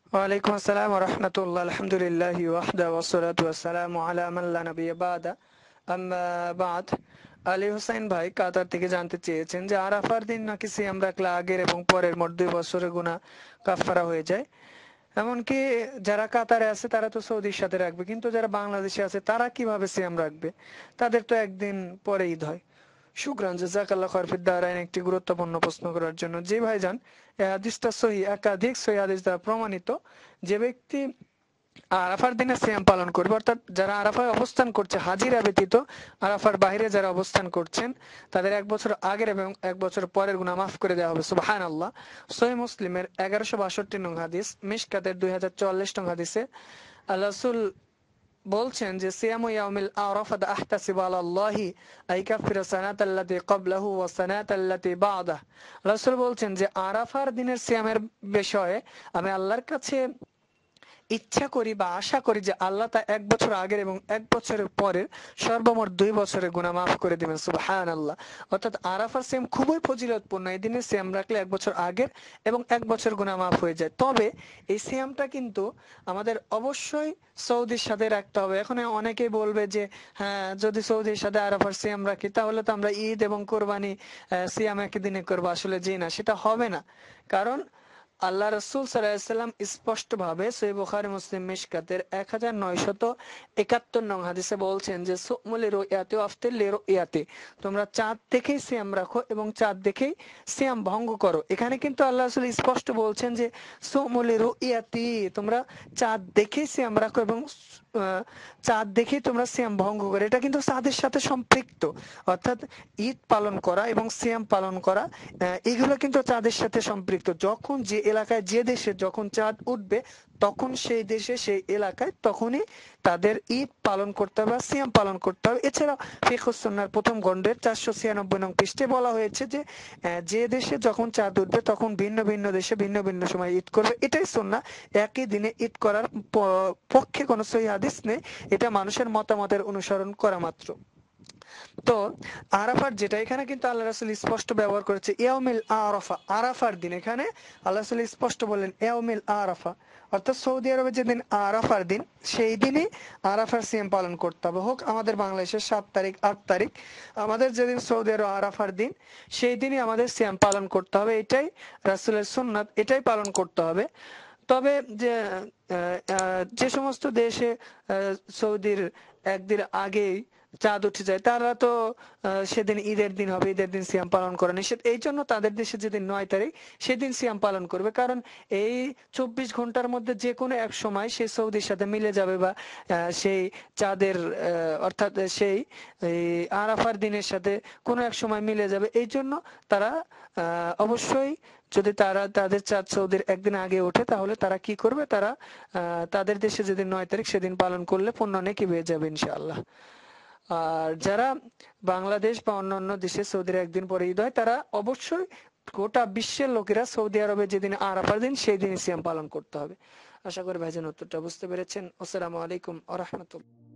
ওয়ালাইকুম আসসালাম ওয়া রাহমাতুল্লাহ। আলহামদুলিল্লাহি ওয়াহদা ওয়াসসালাতু ওয়াসসালামু আলা মান লা নাবিয়্যা বা'দা। আম্মা বা'দ। আলী হোসেন ভাই কাতার থেকে জানতে চেয়েছেন যে আরাফার দিন নাকি সিয়াম রাখলে আগের এবং পরের মোট 2 বছরের গুনাহ কাফফারা হয়ে যায়। এমনকি যারা কাতারে আছে তারা তো সৌদির সাথে রাখবে, কিন্তু যারা বাংলাদেশে আছে তারা কিভাবে সিয়াম রাখবে? তাদের তো একদিন পরে ঈদ হয়। শুকরান, জাযাকাল্লাহ খায়র ফিদ দারাইন একটি গুরুত্বপূর্ণ প্রশ্ন করার জন্য। জি ভাইজান, এই হাদিসটা সহিহ, একাধিক সহিহ হাদিস দ্বারা প্রমাণিত। যে ব্যক্তি আরাফার দিনে সিয়াম পালন করবে, অর্থাৎ যারা আরাফায় অবস্থান করছে হাজিরা ব্যতীত, আরাফার বাইরে যারা অবস্থান করছেন তাদের 1 বছর আগের এবং 1 বছর পরের গুনাহ মাফ করে দেওয়া হবে। সুবহানাল্লাহ। সহিহ মুসলিমের 1162 নং হাদিস, মিশকাতের 2044 নং হাদিসে আল্লাহ রাসূল বলছেন যে সিয়ামু ইয়াউমিল আরাফাত আহতাসিবু আলাল্লাহি আইকাফিরা সানাতাল্লাতী ক্বাবলাহু ওয়া সানাতাল্লাতী বা'দাহু। রাসূল বলছেন যে আরাফার দিনের সিয়ামের বিষয়ে আমি আল্লাহর কাছে ইচ্ছা করি বা আশা করি যে আল্লাহ তা 1 বছর আগের এবং 1 বছরের পরের সর্বমোট 2 বছরের গুনাহ মাফ করে দিবেন। সুবহানাল্লাহ। অর্থাৎ আরাফার সিয়াম খুবই ফজিলতপূর্ণ। এই দিনে সিয়াম রাখলে 1 বছর আগের এবং 1 বছর গুনাহ মাফ হয়ে যায়। তবে এই সিয়ামটা কিন্তু আমাদের অবশ্যই সৌদির সাথে রাখতে হবে। এখন অনেকেই বলবে যে হ্যাঁ, যদি সৌদির সাথে আরাফার সিয়াম রাখি তাহলে তো আমরা ঈদ এবং কোরবানি সিয়াম একই দিনে করবো। আসলে জি না, সেটা হবে না। কারণ আল্লাহ রসুল সাল্লাল্লাহু আলাইহি ওয়াসাল্লাম স্পষ্টভাবে সহিহ বুখারী মুসলিম মিশকাতের 1971 নং হাদিসে বলছেন যে সুমু লিরুয়াতি ওয়া আফতির লিরুয়াতি, তোমরা চাঁদ দেখেই সিয়াম রাখো এবং চাঁদ দেখেই সিয়াম ভঙ্গ করো। এখানে কিন্তু আল্লাহ রাসূল স্পষ্ট বলছেন যে সুমু লিরুয়াতি, তোমরা চাঁদ দেখেই সিয়াম রাখো এবং চাঁদ দেখেই তোমরা সিয়াম ভঙ্গ করো। এটা কিন্তু চাঁদের সাথে সম্পৃক্ত। অর্থাৎ ঈদ পালন করা এবং সিয়াম পালন করা এগুলো কিন্তু চাঁদের সাথে সম্পৃক্ত। যখন যে এলাকায় যে দেশে যখন চাঁদ উঠবে তখন সেই দেশে সেই এলাকায় তখনই তাদের ঈদ পালন করতে হবে, সিয়াম পালন করতে হবে। এছাড়াও ফিকহুস সুন্নাহর প্রথম খণ্ডের 496 নং পৃষ্ঠে বলা হয়েছে যে যে দেশে যখন চাঁদ উঠবে তখন ভিন্ন ভিন্ন দেশে ভিন্ন ভিন্ন সময় ঈদ করবে। এটাই সুন্নাহ। একই দিনে ঈদ করার পক্ষে কোনো সহিহ হাদিস নেই। এটা মানুষের মতামতের অনুসরণ করা মাত্র। তো আরাফার যেটা, এখানে কিন্তু আল্লাহ রাসূল স্পষ্ট ব্যবহার করেছে ইয়াউমিল আরাফা, আরাফার দিন। এখানে আল্লাহ রাসূল স্পষ্ট বললেন ইয়াউমিল আরাফা, অর্থাৎ সৌদি আরবে যেদিন আরাফার দিন সেই দিনই আরাফার সিয়াম পালন করতে হবে। হোক আমাদের বাংলাদেশের 7 তারিখ 8 তারিখ, আমাদের যেদিন সৌদি আরব আরাফার দিন সেই দিনই আমাদের সিয়াম পালন করতে হবে। এটাই রাসূলের সুন্নাত, এটাই পালন করতে হবে। তবে যে সমস্ত দেশে সৌদির একদিন আগেই চাঁদ উঠে যায় তারা তো সেদিন ঈদের দিন হবে, ঈদের দিন সিয়াম পালন করা নিষেধ। এই জন্য তাদের দেশে যেদিন 9 তারিখ সেদিন সিয়াম পালন করবে। কারণ এই 24 ঘন্টার মধ্যে যে কোনো এক সময় সে সৌদির সাথে মিলে যাবে বা সেই চাঁদের অর্থাৎ সেই আরাফার দিনের সাথে কোনো এক সময় মিলে যাবে। এই জন্য তারা অবশ্যই, যদি তারা তাদের চাঁদ সৌদির একদিন আগে ওঠে তাহলে তারা কি করবে, তারা তাদের দেশে যেদিন 9 তারিখ সেদিন পালন করলে পূর্ণ নেকি পেয়ে যাবে ইনশাআল্লাহ। আর যারা বাংলাদেশ বা অন্যান্য দেশে সৌদির একদিন পরে ঈদ হয় তারা অবশ্যই গোটা বিশ্বের লোকেরা সৌদি আরবে যেদিন আরাফার দিন সেই দিন সিয়াম পালন করতে হবে। আশা করি ভাইজান উত্তরটা বুঝতে পেরেছেন। আসসালামু আলাইকুম ওয়া রাহমাতুল্লাহ।